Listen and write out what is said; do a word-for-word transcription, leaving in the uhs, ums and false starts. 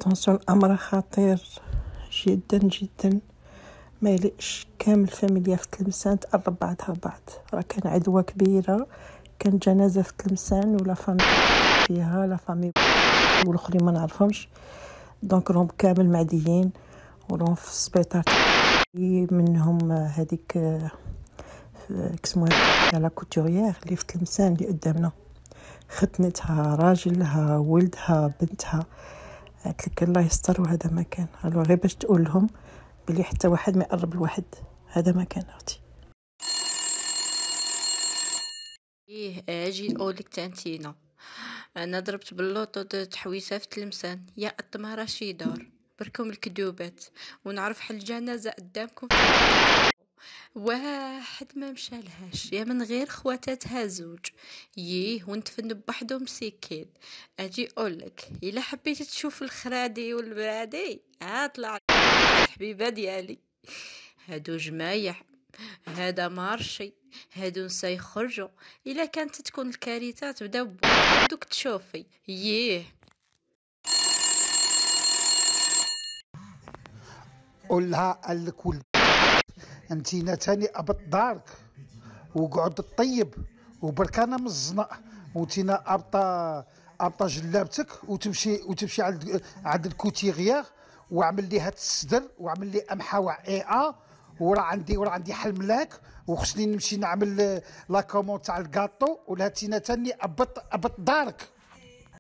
اتونسيون، امر خطير جدا جدا، ما يليقش كامل فاميليا في تلمسان تقرب بعضها بعض. راه كان عدوى كبيره، كان جنازه في تلمسان ولا فامي فيها لا فامي والاخرين ما نعرفهمش، دونك راهم كامل معديين وراهم في السبيطار. منهم هذيك كسموها لا كوتوريير اللي في تلمسان اللي قدامنا، ختنتها راجلها ولدها بنتها. قالت لك الله يستر وهذا ما كان. الو غير باش تقول لهم بلي حتى واحد ما يقرب لواحد، هذا ما كان اختي. ايه اجي نقولك تانتينا، انا ضربت باللوطو تحويسه في تلمسان يا الطمه راشي دار بركم الكدوبات ونعرف حل جنازه قدامكم واحد ما مشالهاش يا من غير خواتاتها زوج ييه ونتفن بوحدو مسكين. اجي اقولك الا حبيتي تشوف الخرادي والبرادي اطلع الحبيبه ديالي، هادو جمايح هذا مارشي هادو نسا يخرجوا. الا كانت تكون الكارثه تبدا بوحدك تشوفي ييه. قولها قال لك ولد انتينا تاني ابط دارك وقعد طيب وبركانه من الزنق وتينا ابطا ابطا جلابتك وتمشي وتمشي عند عند الكوتيغيير واعمل لي هاد الصدر واعمل لي امحاوع اي ا ورا عندي ورا عندي حل ملاك وخصني نمشي نعمل لا كومون تاع الكاطو ولا تينا تاني ابط ابط دارك.